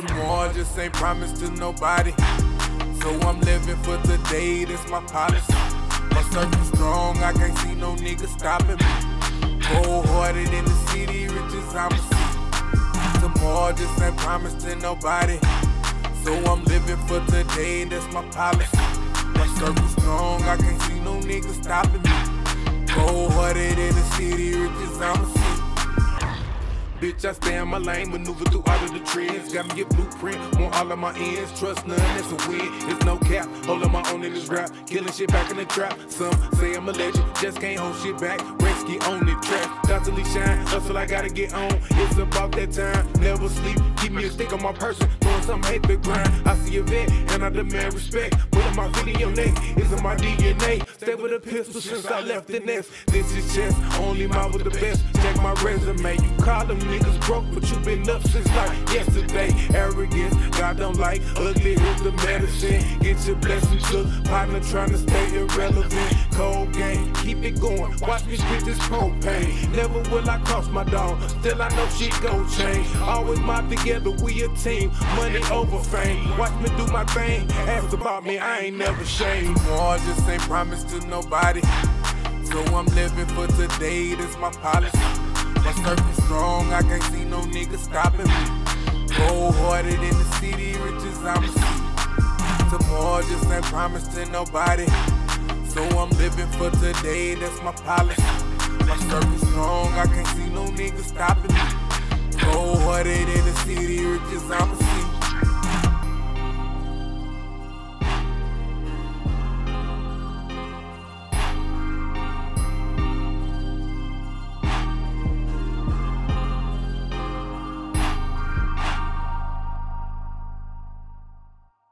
Tomorrow just ain't promised to nobody, so I'm living for today, that's my policy. My circle strong, I can't see no nigga stopping me. Cold-hearted in the city, rich as I'm a sea. Tomorrow just ain't promised to nobody, so I'm living for today, that's my policy. My circle strong, I can't see no nigga stopping me. Cold-hearted in the city, rich as I'm a sea. Bitch, I stay in my lane, maneuver through all of the trends. Got me a blueprint on all of my ends. Trust none, that's a win. It's no cap, holding my own in this rap. Killing shit back in the trap. Some say I'm a legend, just can't hold shit back. Rescue on the track, constantly shine. Hustle, I gotta get on. It's about that time, never sleep. Keep me a stick on my person, doing some hate the grind. I see a vet, and I demand respect. Putting my feet in your neck, it's in my DNA. Stay with a pistol since I left the nest. This is chess, only mine with the best. Check my resume, you call them niggas broke, but you been up since like yesterday. Arrogance, God don't like. Ugly is the medicine. Get your blessings took. Partner trying to stay irrelevant. Cold game, keep it going. Watch me spit this propane. Never will I cross my dog. Still I know shit gon' change. Always mob together, we a team. Money over fame. Watch me do my thing. Ask about me, I ain't never shamed. Tomorrow just ain't promised to nobody, so I'm living for today, that's my policy. My circle strong, I can't see no nigga stopping me. Cold-hearted in the city, rich as I'm a sea. Tomorrow just ain't promised to nobody, so I'm living for today, that's my policy. My circle strong, I can't see no nigga stopping me. Cold-hearted in the city, rich as I'm a sea.